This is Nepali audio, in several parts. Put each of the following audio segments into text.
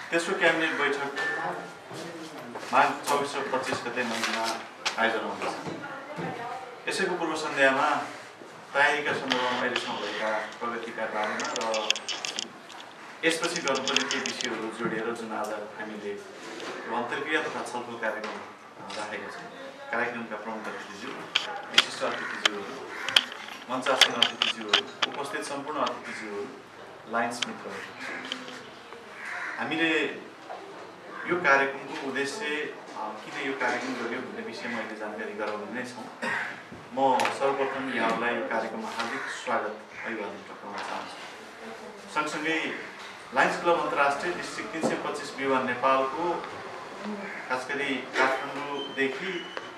तेस्रो क्याबिनेट बैठक माघ 24 र 25 गते महीना आयोजना हुँदैछ। यसैको पूर्व सन्ध्यामा तयारीका सन्दर्भमा अहिलेसम्म भएका प्रगतिका बारेमा र यसपछि गर्नुपर्ने केही विषयहरू जोडिएर जुन आज हामीले अन्तर्क्रिया तथा छलफल कार्यक्रम राखेका छौँ। कार्यक्रमका प्रमुख अतिथिज्यू, विशिष्ट अतिथिज्यूहरू, मञ्चासीन अतिथिज्यूहरू, उपस्थित सम्पूर्ण अतिथिज्यूहरू, लाइन्स मित्रहरू, हामीले यो कार्यक्रमको उद्देश्य किन यो कार्यक्रम गर्यो भन्ने विषयमा अहिले जानकारी गराउने नै छौँ। म सर्वप्रथम यहाँहरूलाई यो कार्यक्रममा हार्दिक स्वागत अभिवादन टक्राउन चाहन्छु। सँगसँगै लायन्स क्लब अन्तर्राष्ट्रिय डिस्ट्रिक्ट 325 विवाह नेपालको खास गरी काठमाडौँदेखि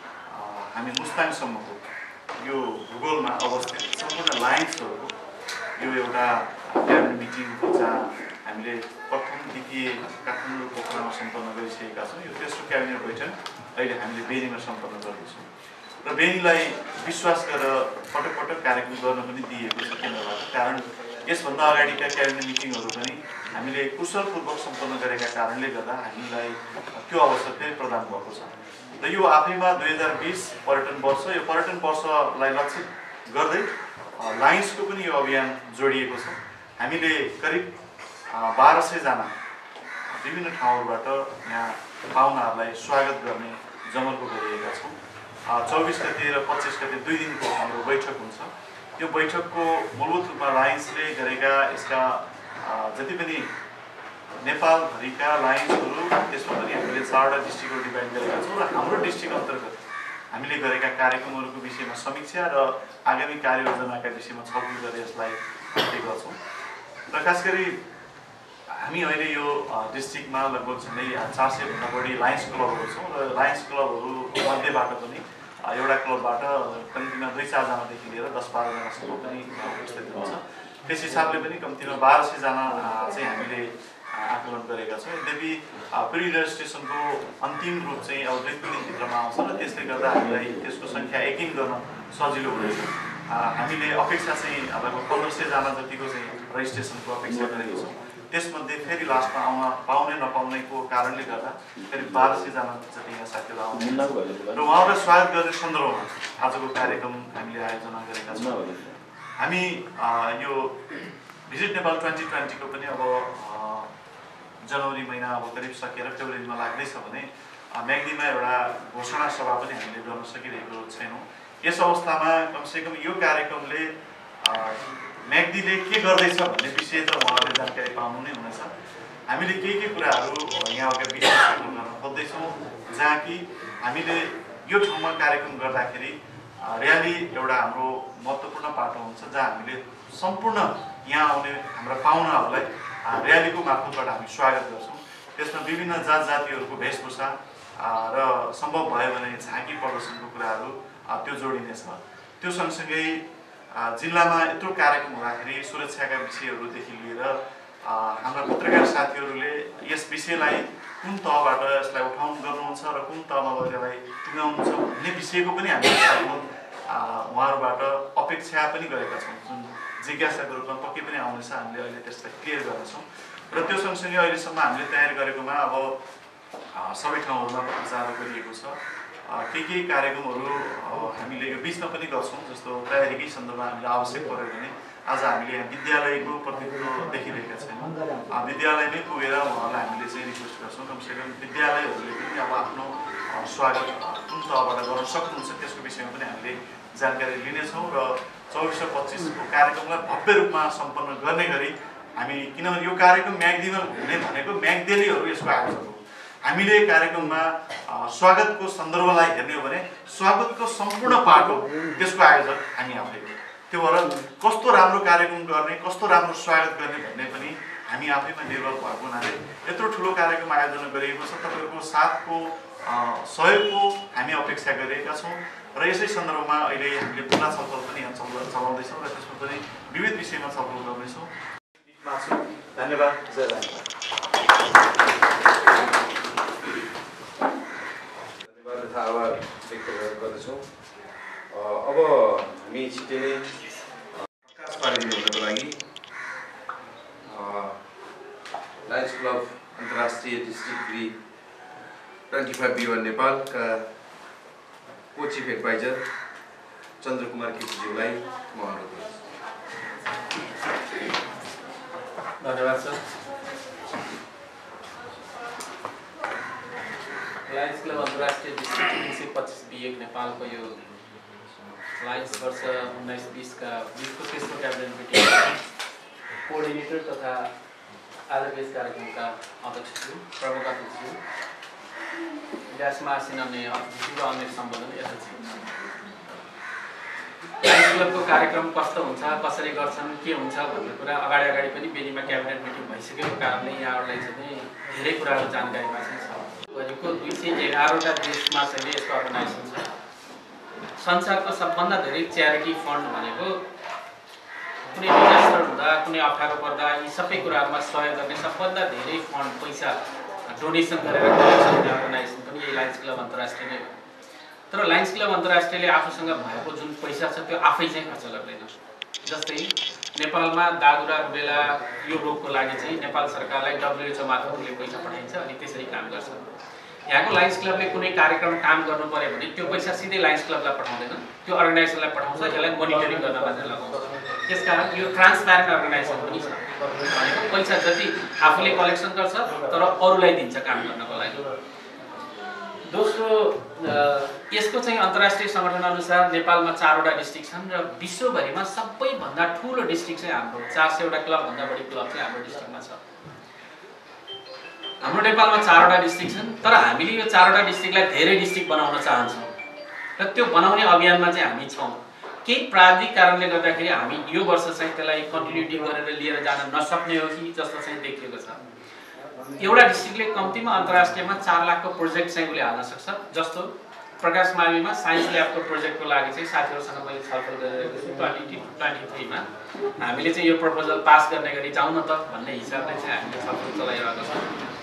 हामी मुस्ताङसम्मको यो भूगोलमा अवस्थित सम्पूर्ण लायन्सहरूको यो एउटा क्याबिनेट मिटिङ जहाँ हामीले प्रथम द्वितीय काठमाडौँ पोखरामा सम्पन्न गरिसकेका छौँ। यो तेस्रो क्याबिनेट बैठक अहिले हामीले बेनीमा सम्पन्न गर्दैछौँ र बेनीलाई विश्वास गरेर पटक पटक कार्यक्रम गर्न पनि दिएको छ केन्द्रबाट। कारण यसभन्दा अगाडिका क्याबिनेट मिटिङहरू पनि हामीले कुशलपूर्वक सम्पन्न गरेका कारणले गर्दा हामीलाई त्यो अवसर फेरि प्रदान भएको छ र यो आफैमा 2020 पर्यटन वर्ष, यो पर्यटन वर्षलाई लक्षित गर्दै लायन्सको पनि यो अभियान जोडिएको छ। हामीले करिब 1200 जना विभिन्न ठाउँहरूबाट यहाँ पाहुनाहरूलाई स्वागत गर्ने जमर्को गरिएका छौँ। 24 गते र 25 गते 2 दिनको हाम्रो बैठक हुन्छ। यो बैठकको मूलभूत रूपमा लायन्सले गरेका यसका जति पनि नेपालभरिका लायन्सहरू, त्यसमा पनि हामीले 4वटा डिस्ट्रिक्टहरू डिभाइड गरेका छौँ र हाम्रो डिस्ट्रिक्ट अन्तर्गत हामीले गरेका कार्यक्रमहरूको विषयमा समीक्षा र आगामी कार्ययोजनाका विषयमा छलफल गरेर यसलाई अध्ययन गर्छौँ। र खास गरी हामी अहिले यो डिस्ट्रिक्टमा लगभग झन्डै 400 भन्दा बढी लायन्स क्लबहरू छौँ र लायन्स क्लबहरू मध्येबाट पनि एउटा क्लबबाट कम्तीमा 2-4 जनादेखि लिएर 10-12 जनासम्म पनि उपस्थित हुन्छ। त्यस हिसाबले पनि कम्तीमा 1200 जना चाहिँ हामीले आकलन गरेका छौँ। यद्यपि प्रि रेजिस्ट्रेसनको अन्तिम रूप चाहिँ अब 2-3 दिनभित्रमा आउँछ र त्यसले गर्दा हामीलाई त्यसको सङ्ख्या एकिङ गर्न सजिलो हुनेछ। हामीले अपेक्षा चाहिँ लगभग 1500 जना जतिको चाहिँ रेजिस्ट्रेसनको अपेक्षा गरेको छौँ। त्यसमध्ये फेरि लास्टमा आउन पाउने नपाउनेको कारणले गर्दा करिब 1200 जना जति यहाँ साथीहरू आउने र उहाँहरूलाई स्वागत गर्ने सन्दर्भमा आजको कार्यक्रम हामीले आयोजना गरेका छौँ। हामी यो भिजिट नेपाल 2020 को पनि अब जनवरी महिना अब करिब सकेर फेब्रुअरीमा लाग्दैछ भने म्याग्दीमा एउटा घोषणा सभा पनि हामीले गर्न सकिरहेको छैनौँ। यस अवस्थामा कमसेकम यो कार्यक्रमले म्याग्दीले के गर्दैछ भन्ने विषय त उहाँहरूले जानकारी पाउनु नै हुनेछ। हामीले के कुराहरू यहाँका विषयहरू गर्न खोज्दैछौँ जहाँ कि हामीले यो ठाउँमा कार्यक्रम गर्दाखेरि र्याली एउटा हाम्रो महत्त्वपूर्ण पाटो हुन्छ, जहाँ हामीले सम्पूर्ण यहाँ आउने हाम्रा पाहुनाहरूलाई र्यालीको मार्फतबाट हामी स्वागत गर्छौँ। त्यसमा विभिन्न जात जातिहरूको वेशभूषा र सम्भव भयो भने झाँकी प्रदर्शनको कुराहरू त्यो जोडिनेछ। त्यो सँगसँगै जिल्लामा यत्रो कार्यक्रम हुँदाखेरि सुरक्षाका विषयहरूदेखि लिएर हाम्रा पत्रकार साथीहरूले यस विषयलाई कुन तहबाट यसलाई उठाउनु गर्नुहुन्छ र कुन तहमा लगेर यसलाई टुङ्गाउनुहुन्छ भन्ने विषयको पनि हामीले उहाँहरूबाट अपेक्षा पनि गरेका छौँ। जुन जिज्ञासाको रूपमा पक्कै पनि आउनेछ, हामीले अहिले त्यसलाई क्लियर गर्नेछौँ। र त्यो सँगसँगै अहिलेसम्म हामीले तयार गरेकोमा अब सबै ठाउँहरूमा प्रचार गरिएको छ। केही कार्यक्रमहरू हामीले यो बिचमा पनि गर्छौँ, जस्तो तयारीकै सन्दर्भमा हामीले आवश्यक पऱ्यो भने आज हामीले यहाँ विद्यालयको प्रतिनिधित्व देखिरहेका छैनौँ। विद्यालयमै पुगेर उहाँहरूलाई हामीले चाहिँ रिक्वेस्ट गर्छौँ कमसेकम विद्यालयहरूले पनि अब आफ्नो स्वागत कुन तहबाट गर्न सक्नुहुन्छ त्यसको विषयमा पनि हामीले जानकारी लिनेछौँ र 24 र 25 को कार्यक्रमलाई भव्य रूपमा सम्पन्न गर्ने गरी हामी, किनभने यो कार्यक्रम म्याग्दीमा हुने भनेको म्याग्देलीहरू यसको आयोजक हो। हामीले कार्यक्रममा स्वागतको सन्दर्भलाई हेर्ने हो भने स्वागतको सम्पूर्ण पाटो त्यसको आयोजक हामी आफै हो। त्यो भएर कस्तो राम्रो कार्यक्रम गर्ने, कस्तो राम्रो स्वागत गर्ने भन्ने पनि हामी आफैमा निर्भर भएको हुनाले यत्रो ठुलो कार्यक्रम आयोजना गरिएको छ। तपाईँहरूको साथको सहयोगको हामी अपेक्षा गरेका छौँ र यसै सन्दर्भमा अहिले हामीले खुला छलफल पनि यहाँ चलाउँदैछौँ र त्यसमा पनि विविध विषयमा छलफल गर्नेछौँ। धन्यवाद। जय धन्यवाद। धन्यवाद तथा आभार व्यक्त गर्दछौँ। अब हामी छिट्टै नै प्रकाश पारिदिनुको लागि लायन्स क्लब अन्तर्राष्ट्रिय डिस्ट्रिक्ट 25 B1 नेपालका को चिफ एडभाइजर चन्द्रकुमार केसीज्यूलाई म अनुरोध गर्छु। धन्यवाद सर। लायन्स क्लब अन्तर्राष्ट्रिय डिस्ट्रिक्ट 325 B1 नेपालको यो लायन्स वर्ष 19-20 का 20को तेस्रो क्याबिनेट मिटिङ कोअर्डिनेटर तथा आजको यस कार्यक्रमका अध्यक्ष प्रमुख अतिथि व्यासमा आसीन अन्य अतिथि र अन्य सम्बोधन यथाचित। लायन्स क्लबको कार्यक्रम कस्तो हुन्छ, कसरी गर्छन्, के हुन्छ भन्ने कुरा अगाडि पनि बेनीमा क्याबिनेट मिटिङ भइसकेको कारणले यहाँहरूलाई चाहिँ धेरै कुराहरू जानकारीमा चाहिँ छ। गरेको 211वटा देशमा चाहिँ यसको अर्गनाइजेसन छ। संसारको सबभन्दा धेरै च्यारिटी फन्ड भनेको कुनै डिजास्टर हुँदा, कुनै अप्ठ्यारो पर्दा यी सबै कुराहरूमा सहयोग गर्ने सबभन्दा धेरै फन्ड पैसा डोनेसन गरेर गर्ने अर्गनाइजेसन पनि यही लायन्स क्लब अन्तर्राष्ट्रिय नै हो। तर लायन्स क्लब अन्तर्राष्ट्रियले आफूसँग भएको जुन पैसा छ त्यो आफै चाहिँ खर्च गर्दैन। जस्तै नेपालमा दागुरा रुबेला यो रोगको लागि चाहिँ नेपाल सरकारलाई WHO मार्फतले पैसा पठाइन्छ अनि त्यसरी काम गर्छ। यहाँको लायन्स क्लबले कुनै कार्यक्रम काम गर्नु पर्यो भने त्यो पैसा सिधै लायन्स क्लबलाई पठाउँदैन, त्यो अर्गनाइजेसनलाई पठाउँछ, यसलाई मोनिटरिङ गर्न मात्रै लगाउँछ। त्यसकारण यो ट्रान्सप्यारेन्ट अर्गनाइजेसन पनि छ। भनेको पैसा जति आफूले कलेक्सन गर्छ तर अरूलाई दिन्छ काम गर्नको लागि। दोस्रो, यसको चाहिँ अन्तर्राष्ट्रिय संगठन अनुसार नेपालमा 4वटा डिस्ट्रिक्ट छन् र विश्वभरिमा सबैभन्दा ठुलो डिस्ट्रिक्ट चाहिँ हाम्रो 400वटा क्लबभन्दा बढी क्लब चाहिँ हाम्रो डिस्ट्रिक्टमा छ। हाम्रो नेपालमा 4वटा डिस्ट्रिक्ट छन् तर हामीले यो 4वटा डिस्ट्रिक्टलाई धेरै डिस्ट्रिक्ट बनाउन चाहन्छौँ र त्यो बनाउने अभियानमा चाहिँ हामी छौँ। केही प्राविधिक कारणले गर्दाखेरि हामी यो वर्ष चाहिँ त्यसलाई कन्टिन्युटी गरेर लिएर जान नसक्ने हो कि जस्तो चाहिँ देखिएको छ। एउटा डिस्ट्रिक्टले कम्तीमा अन्तर्राष्ट्रियमा 4 लाखको प्रोजेक्ट चाहिँ उसले हाल्न सक्छ। जस्तो प्रकाश माविमा साइन्स ल्याबको प्रोजेक्टको लागि चाहिँ साथीहरूसँग मैले छलफल गरिरहेको छु। 2023 मा हामीले चाहिँ यो प्रपोजल पास गर्ने गरी जाउँ न त भन्ने हिसाबले चाहिँ हामीले छलफल चलाइरहेको छौँ।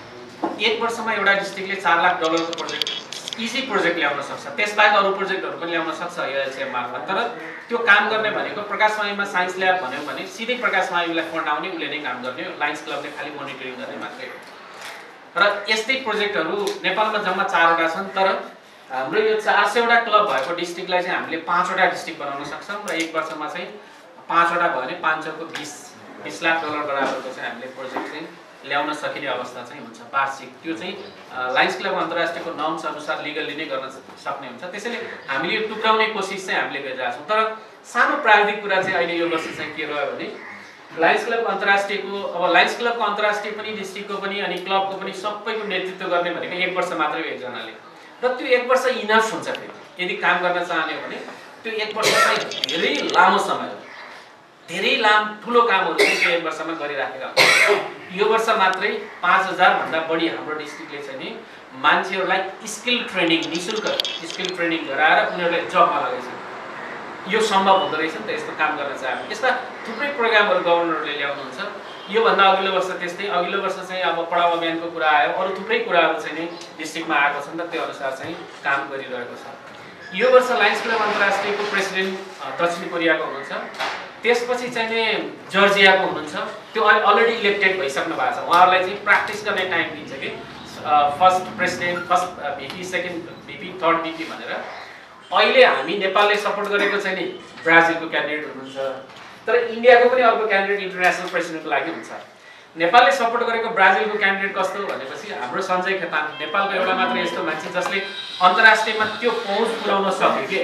1 वर्षमा एउटा डिस्ट्रिक्टले $4 लाख को प्रोजेक्ट इजी प्रोजेक्ट ल्याउन सक्छ। त्यसबाहेक अरू प्रोजेक्टहरू पनि ल्याउन सक्छ एलएचएम मार्फत। तर त्यो काम गर्ने भनेको प्रकाशमाविमा साइन्स ल्याब भन्यो भने सिधै प्रकाशमाविलाई फन्ड आउने उसले नै काम गर्ने हो, लायन्स क्लबले खालि मोनिटरिङ गर्ने मात्रै हो। र यस्तै प्रोजेक्टहरू नेपालमा जम्मा 4वटा छन् तर हाम्रो यो 400वटा क्लब भएको डिस्ट्रिक्टलाई चाहिँ हामीले 5वटा डिस्ट्रिक्ट बनाउन सक्छौँ र 1 वर्षमा चाहिँ 5वटा भयो भने 500 को 20 लाख डलर बराबरको चाहिँ हामीले प्रोजेक्ट चाहिँ ल्याउन सकिने अवस्था चाहिँ हुन्छ वार्षिक। त्यो चाहिँ लायन्स क्लब अन्तर्राष्ट्रियको नर्म्स अनुसार लिगली नै गर्न सक्ने हुन्छ। त्यसैले हामीले यो टुक्राउने कोसिस चाहिँ हामीले गरिरहेका छौँ। तर सानो प्राविधिक कुरा चाहिँ अहिले यो वर्ष चाहिँ के रह्यो भने लायन्स क्लब अन्तर्राष्ट्रियको लायन्स क्लबको अन्तर्राष्ट्रिय पनि डिस्ट्रिक्टको पनि अनि क्लबको पनि सबैको नेतृत्व गर्ने भनेको 1 वर्ष मात्रै हो एकजनाले। र त्यो 1 वर्ष इनफ हुन्छ। फेरि यदि काम गर्न चाहने हो भने त्यो 1 वर्ष चाहिँ धेरै लामो समय हो। धेरै ठुलो कामहरू चाहिँ त्यो 1 वर्षमा गरिराखेका हुन्छ। यो वर्ष मात्रै 5000 भन्दा बढी हाम्रो डिस्ट्रिक्टले चाहिँ नि मान्छेहरूलाई स्किल ट्रेनिङ निःशुल्क स्किल ट्रेनिङ गराएर उनीहरूलाई जबमा लगाइन्छ। यो सम्भव हुँदो रहेछ नि त यस्तो काम गर्न चाहे। यस्ता थुप्रै प्रोग्रामहरू गभर्नरले ल्याउनुहुन्छ। योभन्दा अघिल्लो वर्ष त्यस्तै, अघिल्लो वर्ष चाहिँ अब पढाउ अभियानको कुरा आयो, अरू थुप्रै कुराहरू चाहिँ नि डिस्ट्रिक्टमा आएको छन् र त्यो अनुसार चाहिँ काम गरिरहेको छ। यो वर्ष लायन्स क्लब अन्तर्राष्ट्रियको प्रेसिडेन्ट दक्षिण कोरियाको हुनुहुन्छ। त्यसपछि चाहिँ नि जर्जियाको हुनुहुन्छ। त्यो अलरेडी इलेक्टेड भइसक्नु भएको छ। उहाँहरूलाई चाहिँ प्र्याक्टिस गर्ने टाइम दिन्छ कि first president, first VP, second VP, third VP भनेर। अहिले हामी नेपालले सपोर्ट गरेको चाहिँ नि ब्राजिलको क्यान्डिडेट हुनुहुन्छ। तर इन्डियाको पनि अर्को क्यान्डिडेट इन्टरनेसनल प्रेसिडेन्टको लागि हुन्छ। नेपालले सपोर्ट गरेको ब्राजिलको क्यान्डिडेट कस्तो भनेपछि हाम्रो सञ्जय खेतान नेपालको एउटा मात्र यस्तो मान्छे जसले अन्तर्राष्ट्रियमा त्यो पहुँच पुर्याउन सक्यो कि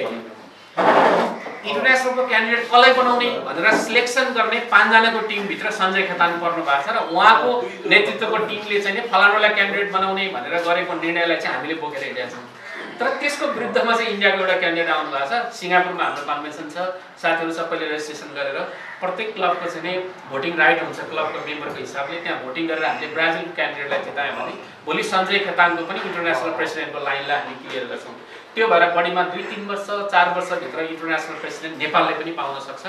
इन्टरनेसनलको क्यान्डिडेट कसलाई बनाउने भनेर सिलेक्सन गर्ने 5 जनाको टिमभित्र सञ्जय खेतान पर्नु भएको छ र उहाँको नेतृत्वको टिमले चाहिँ फलानुलाई क्यान्डिडेट बनाउने भनेर गरेको निर्णयलाई चाहिँ हामीले बोकेर हिँडेका छौँ। तर त्यसको विरुद्धमा चाहिँ इन्डियाको एउटा क्यान्डिडेट आउनु भएको छ। सिङ्गापुरमा हाम्रो कन्भेन्सन छ। साथीहरू सबैले रेजिस्ट्रेसन गरेर प्रत्येक क्लबको चाहिँ नि भोटिङ राइट हुन्छ क्लबको मेम्बरको हिसाबले। त्यहाँ भोटिङ गरेर हामीले ब्राजिलको क्यान्डिडेटलाई जितायौँ भने भोलि सञ्जय खेतानको पनि इन्टरनेसनल प्रेसिडेन्टको लाइनलाई हामी क्लियर गर्छौँ। त्यो भएर बढीमा 2-3 वर्ष 4 वर्षभित्र इन्टरनेसनल प्रेसिडेन्ट नेपालले पनि पाउन सक्छ।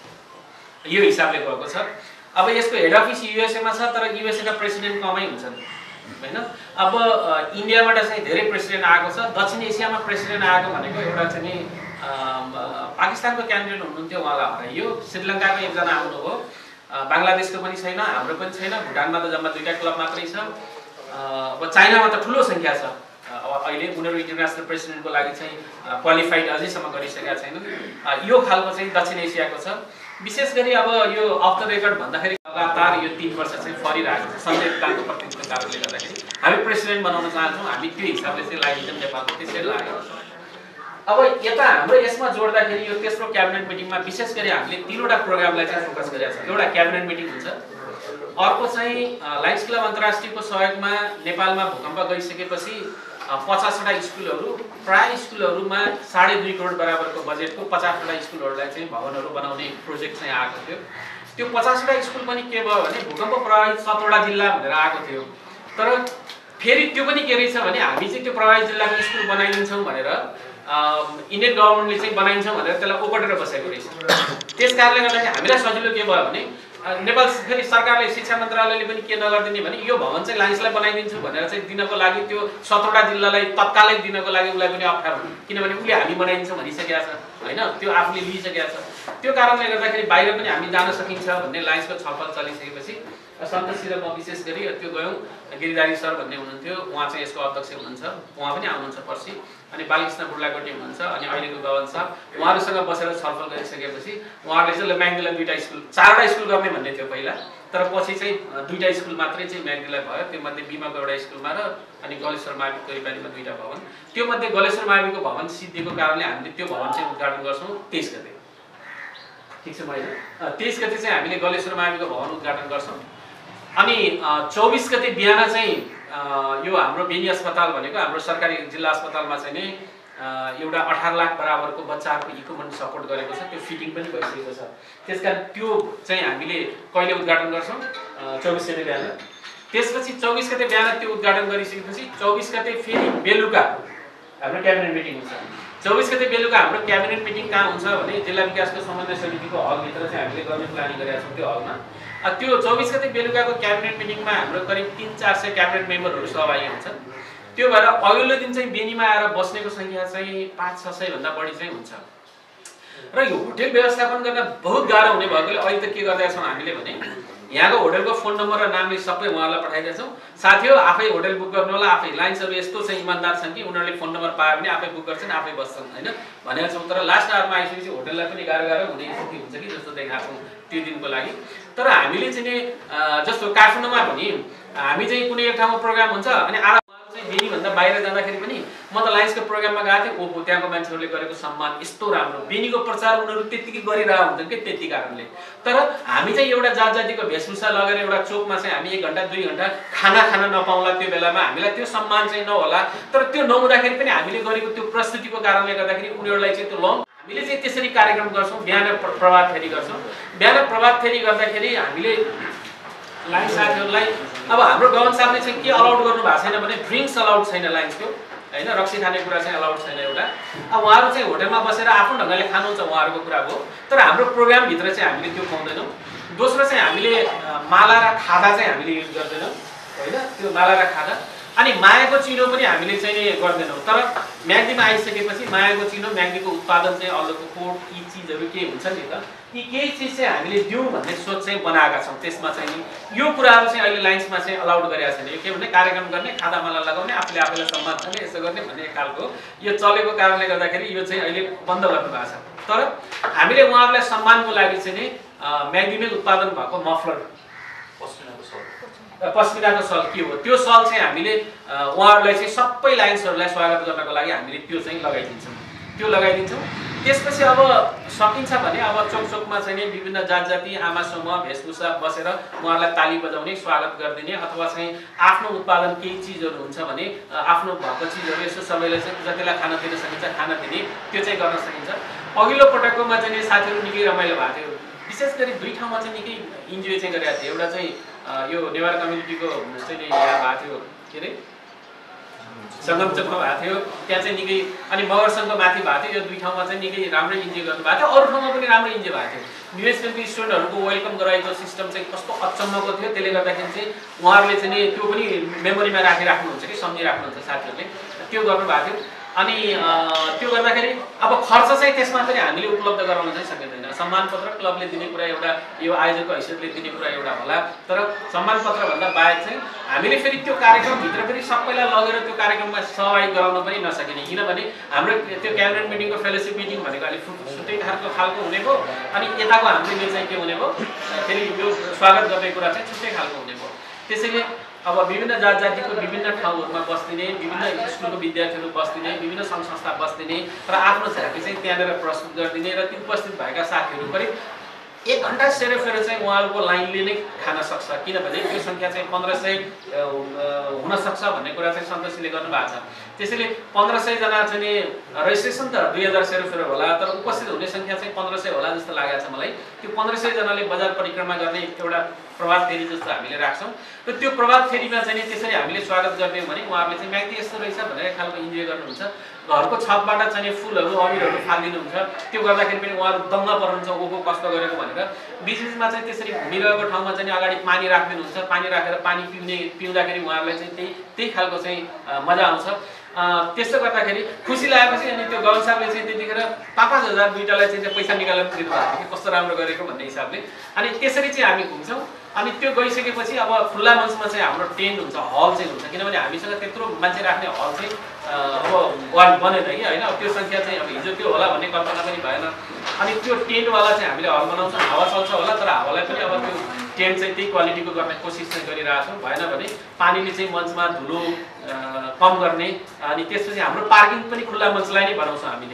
यो हिसाबले गएको छ। अब यसको हेड अफिस युएसएमा छ तर युएसएका प्रेसिडेन्ट कमै हुन्छन् हैन। अब इन्डियाबाट चाहिँ धेरै प्रेसिडेन्ट आएको छ। दक्षिण एसियामा प्रेसिडेन्ट आएको भनेको एउटा चाहिँ नि पाकिस्तानको क्यान्डिडेट हुनुहुन्थ्यो, उहाँलाई हराइयो। श्रीलङ्काको एकजना आउनुभयो। बङ्गलादेशको पनि छैन, हाम्रो पनि छैन। भुटानमा त जम्मा 2टा क्लब मात्रै छ। अब चाइनामा त ठुलो सङ्ख्या छ, अब अहिले उनीहरू इन्टरनेसनल प्रेसिडेन्टको लागि चाहिँ क्वालिफाइड अझैसम्म गरिसकेका छैनन्। यो खालको चाहिँ दक्षिण एसियाको छ। विशेष गरी अब यो अफ द रेकर्ड भन्दाखेरि लगातार यो 3 वर्ष चाहिँ फरिरहेको छ संविधानको प्रतिनिधित्वको कारणले गर्दाखेरि हामी प्रेसिडेन्ट बनाउन चाहन्छौँ, हामी त्यो हिसाबले चाहिँ लागिन्छौँ नेपालको, त्यसरी लागेको छ। अब यता हाम्रो यसमा जोड्दाखेरि यो तेस्रो क्याबिनेट मिटिङमा विशेष गरी हामीले 3वटा प्रोग्रामलाई चाहिँ फोकस गरेका छौँ। एउटा क्याबिनेट मिटिङ हुन्छ, अर्को चाहिँ लायन्स क्लब अन्तर्राष्ट्रियको सहयोगमा नेपालमा भूकम्प गइसकेपछि 50वटा स्कुलहरू, प्राय स्कुलहरूमा 2.5 करोड बराबरको बजेटको 50वटा स्कुलहरूलाई चाहिँ भवनहरू बनाउने प्रोजेक्ट चाहिँ आएको थियो। त्यो 50वटा स्कुल पनि के भयो भने भूकम्प प्रभावित 17वटा जिल्ला भनेर आएको थियो। तर फेरि त्यो पनि के रहेछ भने हामी चाहिँ त्यो प्रभावित जिल्लाको स्कुल बनाइदिन्छौँ भनेर इन्डियन गभर्मेन्टले चाहिँ बनाइन्छौँ भनेर त्यसलाई ओगटेर बसेको रहेछ। त्यस कारणले गर्दाखेरि हामीलाई सजिलो के भयो भने नेपाल फेरि सरकारले शिक्षा मन्त्रालयले पनि के नगरिदिने भने यो भवन चाहिँ लायन्सलाई बनाइदिन्छु भनेर चाहिँ दिनको लागि त्यो 17वटा जिल्लालाई तत्कालै दिनको लागि उसलाई पनि अप्ठ्यारो, किनभने उसले हामी बनाइदिन्छौँ भनिसकेका छ होइन, त्यो आफूले लिइसकेका छ। त्यो कारणले गर्दाखेरि बाहिर पनि हामी जान सकिन्छ भन्ने लायन्सको छलफल चलिसकेपछि सन्तोषी र म विशेष गरी त्यो गयौँ। गिरिधारी सर भन्ने हुनुहुन्थ्यो, उहाँ चाहिँ यसको अध्यक्ष हुनुहुन्छ, उहाँ पनि आउनुहुन्छ पर्सि। अनि बालकृष्ण बुढ्लाकोटी हुनुहुन्छ, अनि अहिलेको गगन सर, उहाँहरूसँग बसेर छलफल गरिसकेपछि उहाँहरूले चाहिँ म्याग्दीलाई 2वटा स्कुल, 4वटा स्कुल गर्ने भन्ने थियो पहिला, तर पछि चाहिँ 2वटा स्कुल मात्रै चाहिँ म्याग्दीलाई भयो। त्यो मध्ये बिमाको एउटा स्कुलमा र अनि गलेश्वर माविको करिबानीमा 2वटा भवन। त्यो मध्ये गलेश्वर माविको भवन सिद्धिको कारणले हामीले त्यो भवन चाहिँ उद्घाटन गर्छौँ 23 गते। ठिक छ मैले 23 गते चाहिँ हामीले गलेश्वर माविको भवन उद्घाटन गर्छौँ। अनि 24 गते बिहान चाहिँ यो हाम्रो बेनी अस्पताल भनेको हाम्रो सरकारी जिल्ला अस्पतालमा चाहिँ नि एउटा 18 लाख बराबरको बच्चाहरूको इक्विपमेन्ट सपोर्ट गरेको छ, त्यो फिटिङ पनि भइसकेको छ। त्यसकारण त्यो चाहिँ हामीले कहिले उद्घाटन गर्छौँ 24 गते बिहान। त्यसपछि 24 गते बिहान त्यो उद्घाटन गरिसकेपछि 24 गते फेरि बेलुका हाम्रो क्याबिनेट मिटिङ हुन्छ। 24 गते बेलुका हाम्रो क्याबिनेट मिटिङ कहाँ हुन्छ भने जिल्ला विकासको समन्वय समितिको हलभित्र चाहिँ हामीले गर्ने प्लानिङ गरेका छौँ। त्यो हलमा त्यो 24 गते बेलुकाको क्याबिनेट मिटिङमा हाम्रो करिब 300-400 क्याबिनेट मेम्बरहरू सहभागी हुन्छन्। त्यो भएर अघिल्लो दिन चाहिँ बेनीमा आएर बस्नेको सङ्ख्या चाहिँ 500-600 भन्दा बढी चाहिँ हुन्छ। र यो होटेल व्यवस्थापन गर्न बहुत गाह्रो हुने भएकोले अहिले त के गर्दैछौँ छौँ हामीले भने यहाँको होटेलको फोन नम्बर र नामले सबै उहाँहरूलाई पठाइदिन्छौँ। साथीहरू आफै होटेल बुक गर्नु होला, आफै लाइन्सहरू यस्तो चाहिँ इमान्दार छन् कि उनीहरूले फोन नम्बर पायो भने आफै बुक गर्छन्, आफै बस्छन् होइन भनेका छौँ। तर लास्ट आवरमा आइसकेपछि होटेललाई पनि गाह्रो हुने स्थिति हुन्छ कि जस्तो देखाएको छौँ त्यो दिनको लागि। तर हामीले चाहिँ जस्तो काठमाडौँमा पनि हामी चाहिँ कुनै एक ठाउँमा प्रोग्राम हुन्छ अनि आधा चाहिँ बेनीभन्दा बाहिर जाँदाखेरि पनि म त लायन्सको प्रोग्राममा गएको थिएँ, ओहो त्यहाँको मान्छेहरूले गरेको सम्मान यस्तो राम्रो, बेनीको प्रचार उनीहरू त्यत्तिकै गरिरहेको हुन्छन् कि त्यति कारणले। तर हामी चाहिँ एउटा जात जातिको वेशभूषा लगेर एउटा चोकमा चाहिँ हामी 1 घन्टा 2 घन्टा खाना खान नपाउँला, त्यो बेलामा हामीलाई त्यो सम्मान चाहिँ नहोला। तर त्यो नहुँदाखेरि पनि हामीले गरेको त्यो प्रस्तुतिको कारणले गर्दाखेरि उनीहरूलाई चाहिँ त्यो हामीले चाहिँ त्यसरी कार्यक्रम गर्छौँ। बिहान प्रभात फेरी गर्छौँ। बिहान प्रभात फेरी गर्दाखेरि हामीले लायन्स साथीहरूलाई अब हाम्रो गभर्न साहबले चाहिँ के अलाउड गर्नु भएको छैन भने ड्रिङ्क्स अलाउड छैन लायन्सको होइन, रक्सी खाने कुरा चाहिँ अलाउड छैन एउटा। अब उहाँहरू चाहिँ होटेलमा बसेर आफ्नो ढङ्गले खानुहुन्छ, उहाँहरूको कुरा हो। तर हाम्रो प्रोग्रामभित्र चाहिँ हामीले त्यो पाउँदैनौँ। दोस्रो चाहिँ हामीले माला र खादा चाहिँ हामीले युज गर्दैनौँ होइन, त्यो माला र खादा। अनि मायाको चिनो पनि हामीले चाहिँ गर्दैनौँ। तर म्याग्दीमा आइसकेपछि मायाको चिनो, म्याग्दीको उत्पादन चाहिँ अल्लोको कोट, यी चिजहरू के हुन्छ नि त, यी केही चिज चाहिँ हामीले दिउँ भन्ने सोच चाहिँ बनाएका छौँ। त्यसमा चाहिँ यो कुराहरू चाहिँ अहिले लाइन्समा चाहिँ अलाउड गरेका छैन। यो के भने कार्यक्रम गर्ने, खादामाला लगाउने, आफूले आफूलाई सम्मान गर्ने, यसो गर्ने भन्ने खालको यो चलेको कारणले गर्दाखेरि यो चाहिँ अहिले बन्द गर्नुभएको छ। तर हामीले उहाँहरूलाई सम्मानको लागि चाहिँ नि म्याग्दीमै उत्पादन भएको मफलर पस्मिनाको सल के हो त्यो सल चाहिँ हामीले उहाँहरूलाई चाहिँ सबै लाइन्सहरूलाई स्वागत गर्नको लागि हामीले त्यो चाहिँ लगाइदिन्छौँ। त्यसपछि अब सकिन्छ भने अब चोकचोकमा चाहिँ विभिन्न जात जाति आमा समूह वेशभूषा बसेर उहाँहरूलाई ताली बजाउने, स्वागत गरिदिने, अथवा चाहिँ आफ्नो उत्पादन केही चिजहरू हुन्छ भने आफ्नो भएको चिजहरू यसो सबैलाई चाहिँ जतिलाई खान दिन सकिन्छ खान दिने, त्यो चाहिँ गर्न सकिन्छ। अघिल्लो पटककोमा चाहिँ साथीहरू निकै रमाइलो भएको थियो। विशेष गरी 2 ठाउँमा चाहिँ निकै इन्जोय चाहिँ गरेका थिए। एउटा चाहिँ यो नेवार कम्युनिटीको चाहिँ यहाँ भएको थियो, के अरे सङ्गम चोकमा भएको थियो, त्यहाँ चाहिँ निकै, अनि मगरसँगको माथि भएको थियो। यो 2 ठाउँमा चाहिँ निकै राम्रो इन्जोय गर्नुभएको थियो। अरू ठाउँमा पनि राम्रो इन्जोय भएको थियो। युएसको स्टुडेन्टहरूको वेलकम गराएको सिस्टम चाहिँ कस्तो अचम्मको थियो। त्यसले गर्दाखेरि चाहिँ उहाँहरूले चाहिँ त्यो पनि मेमोरीमा राखिराख्नुहुन्छ कि सम्झिराख्नुहुन्छ साथीहरूले, त्यो गर्नुभएको थियो। अनि त्यो गर्दाखेरि अब खर्च चाहिँ त्यसमा पनि हामीले उपलब्ध गराउन चाहिँ सकिँदैन। सम्मान पत्र क्लबले दिने कुरा एउटा, यो आयोजकको हैसियतले दिने कुरा एउटा होला, तर सम्मान पत्र भन्दा बाहेक चाहिँ हामीले फेरि त्यो कार्यक्रमभित्र फेरि सबैलाई लगेर त्यो कार्यक्रममा सहभागी गराउन पनि नसकिने, किनभने हाम्रो त्यो क्याबिनेट मिटिङको फेलोसिप मिटिङ भनेको अलिक छुट्टै खालको हुने भयो, अनि यताको हामीले चाहिँ के हुने भयो फेरि यो स्वागत गर्ने कुरा चाहिँ छुट्टै खालको हुने भयो। त्यसैले अब विभिन्न जात जातिको विभिन्न ठाउँहरूमा बस्दिने, विभिन्न स्कुलको विद्यार्थीहरू बस्दिने, विभिन्न सङ्घ संस्था बस्दिने र आफ्नो झाँकी चाहिँ त्यहाँनिर प्रस्तुत गरिदिने र ती उपस्थित भएका साथीहरू करिब 1 घन्टा सेरोफेरो चाहिँ उहाँहरूको लाइनले नै खान सक्छ, किनभने त्यो सङ्ख्या चाहिँ 1500 हुनसक्छ भन्ने कुरा चाहिँ सन्तोषीले गर्नुभएको छ। त्यसैले 1500 जना चाहिँ रेजिस्ट्रेसन त 2000 सेरोफेरो होला, तर उपस्थित हुने सङ्ख्या चाहिँ 1500 होला जस्तो लागेको छ मलाई। त्यो 1500 जनाले बजार परिक्रमा गर्ने एउटा प्रभात फेरी जस्तो हामीले राख्छौँ र त्यो प्रभात फेरीमा चाहिँ त्यसरी हामीले स्वागत गर्ने भने उहाँहरूले चाहिँ म्याग्दी यस्तो रहेछ भनेर एक खालको इन्जोय गर्नुहुन्छ। घरको छतबाट चाहिँ फुलहरू अबिरहरू फालिदिनुहुन्छ, त्यो गर्दाखेरि पनि उहाँहरू दङ्ग पर्नुहुन्छ ओको कस्तो गरेको भनेर। बिचबिचमा चाहिँ त्यसरी घुमिरहेको ठाउँमा चाहिँ अगाडि पानी राखिदिनुहुन्छ, पानी राखेर पानी पिउँदाखेरि उहाँहरूलाई चाहिँ त्यही खालको चाहिँ मजा आउँछ। त्यस्तो गर्दाखेरि खुसी लागेपछि अनि त्यो गौन साहबले चाहिँ त्यतिखेर 5,000 दुईटालाई चाहिँ पैसा निकालेर दिनुभएको थियो, कस्तो राम्रो गरेको भन्ने हिसाबले। अनि त्यसरी चाहिँ हामी घुम्छौँ। अनि त्यो गइसकेपछि अब खुल्ला मञ्चमा चाहिँ हाम्रो टेन्ट हुन्छ, हल चाहिँ हुन्छ, किनभने हामीसँग त्यत्रो मान्छे राख्ने हल चाहिँ अब वार्ड बनेन कि होइन। अब त्यो सङ्ख्या चाहिँ अब हिजो त्यो होला भन्ने कल्पना पनि भएन। अनि त्यो टेन्टवाला चाहिँ हामीले हल बनाउँछौँ, हावा चल्छ होला, तर हावालाई पनि अब त्यो टेन्ट चाहिँ त्यही क्वालिटीको गर्ने कोसिस चाहिँ गरिरहेको छौँ। भएन भने पानीले चाहिँ मञ्चमा धुलो कम गर्ने। अनि त्यसपछि हाम्रो पार्किङ पनि खुल्ला मञ्चलाई नै बनाउँछौँ हामीले,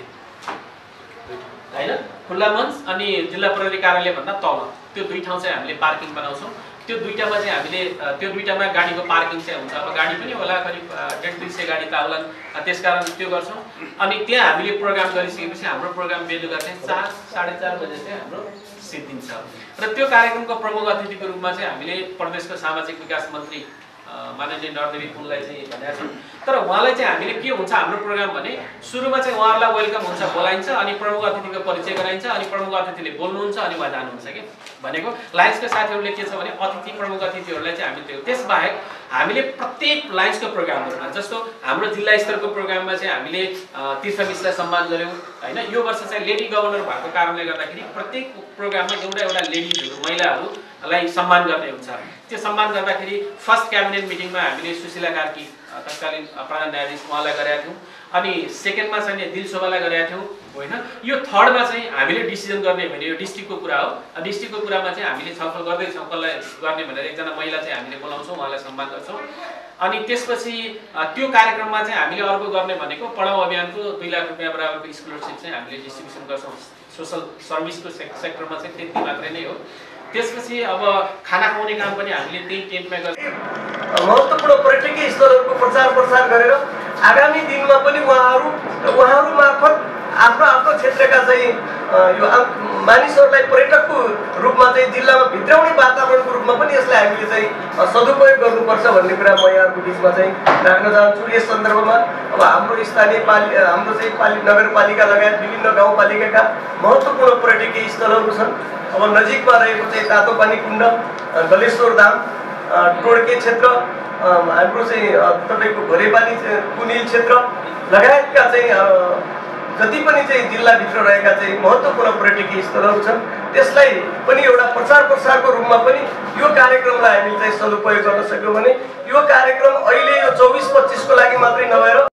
होइन। खुल्ला मञ्च अनि जिल्ला प्रहरी कार्यालयभन्दा तल त्यो 2 ठाउँ चाहिँ हामीले पार्किङ बनाउँछौँ। त्यो दुईटामा चाहिँ हामीले त्यो दुईटामा गाडीको पार्किङ चाहिँ हुन्छ। अब गाडी पनि होला करिब 150-200 गाडी त आउलान्, त्यसकारण त्यो गर्छौँ। अनि त्यहाँ हामीले प्रोग्राम गरिसकेपछि हाम्रो प्रोग्राम बेलुका चाहिँ 4-4:30 बजे चाहिँ हाम्रो सिद्धिन्छ। र त्यो कार्यक्रमको प्रमुख अतिथिको रूपमा चाहिँ हामीले प्रदेशको सामाजिक विकास मन्त्री माननीय नरदेवी पुनलाई चाहिँ भनेका छौँ। तर उहाँलाई चाहिँ हामीले के हुन्छ हाम्रो प्रोग्राम भने सुरुमा चाहिँ उहाँहरूलाई वेलकम हुन्छ, बोलाइन्छ, अनि प्रमुख अतिथिको परिचय गराइन्छ, अनि प्रमुख अतिथिले बोल्नुहुन्छ, अनि उहाँ जानुहुन्छ कि भनेको। लायन्सको साथीहरूले के छ भने अतिथि प्रमुख अतिथिहरूलाई चाहिँ हामीले त्यो त्यसबाहेक हामीले प्रत्येक लायन्सको प्रोग्रामहरूमा जस्तो हाम्रो जिल्ला स्तरको प्रोग्राममा चाहिँ हामीले तीर्थ मिसलाई सम्मान गऱ्यौँ, होइन। यो वर्ष चाहिँ लेडी गभर्नर भएको कारणले गर्दाखेरि प्रत्येक प्रोग्राममा एउटा लेडिजहरू महिलाहरूलाई सम्मान गर्ने हुन्छ। त्यो सम्मान गर्दाखेरि फर्स्ट क्याबिनेट मिटिङमा हामीले सुशीला कार्की तत्कालीन प्रधान न्यायाधीश उहाँलाई गरेका थियौँ, अनि सेकेन्डमा चाहिँ दिल शोभालाई गरेका थियौँ, होइन। यो थर्डमा चाहिँ हामीले डिसिजन गर्ने भने यो डिस्ट्रिक्टको कुरा हो। डिस्ट्रिक्टको कुरामा चाहिँ हामीले छलफल गर्दैछौँ कसलाई गर्ने भनेर एकजना महिला चाहिँ हामीले बोलाउँछौँ, उहाँलाई सम्मान गर्छौँ। अनि त्यसपछि त्यो कार्यक्रममा चाहिँ हामीले अर्को गर्ने भनेको पढाउ अभियानको 2 लाख रुपियाँ बराबरको स्कलरसिप चाहिँ हामीले डिस्ट्रिब्युसन गर्छौँ। सोसल सर्भिसको सेक्टरमा चाहिँ त्यति मात्रै नै हो। त्यसपछि अब खाना खुवाउने काम पनि हामीले त्यही टेन्टमा गर्छौँ। महत्त्वपूर्ण पर्यटकीय स्थलहरूको प्रचार गरेर आगामी दिनमा पनि उहाँहरू मार्फत आफ्नो क्षेत्रका चाहिँ यो मानिसहरूलाई पर्यटकको रूपमा चाहिँ जिल्लामा भित्राउने वातावरणको रूपमा पनि यसलाई हामीले चाहिँ सदुपयोग गर्नुपर्छ भन्ने कुरा म यहाँको बिचमा चाहिँ राख्न चाहन्छु। यस सन्दर्भमा अब हाम्रो स्थानीय हाम्रो चाहिँ नगरपालिका लगायत विभिन्न गाउँपालिकाका महत्त्वपूर्ण पर्यटकीय स्थलहरू छन्। अब नजिकमा रहेको चाहिँ तातोपानी कुण्ड, गलेश्वर धाम, टोड्के क्षेत्र, हाम्रो चाहिँ तपाईँको घोरेपानी कुनिल क्षेत्र लगायतका चाहिँ जति पनि चाहिँ जिल्लाभित्र रहेका चाहिँ महत्त्वपूर्ण पर्यटकीय स्थलहरू छन्, त्यसलाई पनि एउटा प्रचारको रूपमा पनि यो कार्यक्रमलाई हामीले चाहिँ सदुपयोग गर्न सक्यौँ भने यो कार्यक्रम अहिले यो 24-25 को लागि मात्रै नभएर